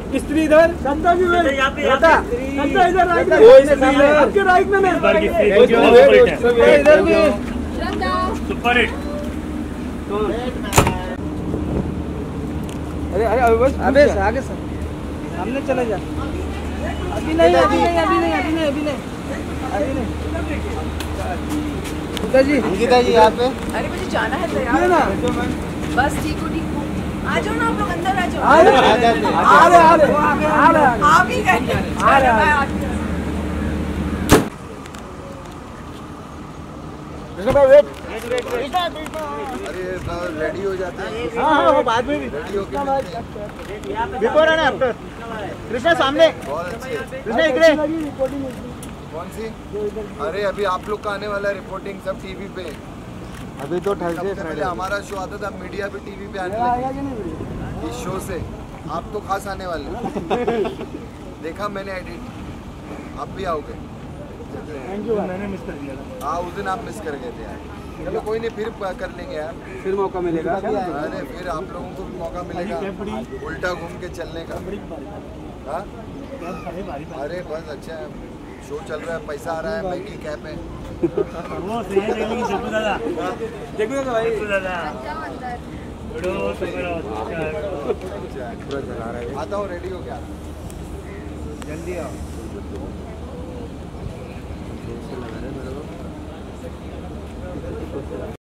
स्त्री इधर, संता जी में संता इधर राइट में, आपके राइट में इधर भी सुपर हिट। अरे अरे अभी बस आगे सर सामने चले जा। अभी नहीं अंकिता जी यहाँ पे। अरे मुझे जाना है तैयार ना बस। ठीक हो आ जाओ ना आप लोग अंदर आ जाओ। आ भी गए। अरे रेडी हो जाते हैं। हाँ वो बाद में भी रेडी होके बिफोर एंड आफ्टर। कृष्णा सामने, बहुत अच्छी है। कृष्णा इकडे। कौन सी? अरे अभी आप लोग का आने वाला है रिपोर्टिंग, सब टीवी पे। अभी तो सबसे पहले हमारा शो आता था, मीडिया भी टीवी पे आने लगा इस शो से। आप तो खास आने वाले देखा मैंने एडिट, आप भी आओगे। मैंने मिस कर दिया। हाँ उस दिन आप मिस कर गए थे यार। चलो कोई नहीं, फिर कर लेंगे यार, फिर मौका मिलेगा। अरे फिर आप लोगों को भी मौका मिलेगा उल्टा घूम के चलने का। हाँ अरे बस अच्छा है, शो चल रहा है, पैसा आ रहा है, महंगी कैप है। वो सही है लेकिन जग्गू दादा भाई आता हूँ, रेडी हो गया, जल्दी आओ।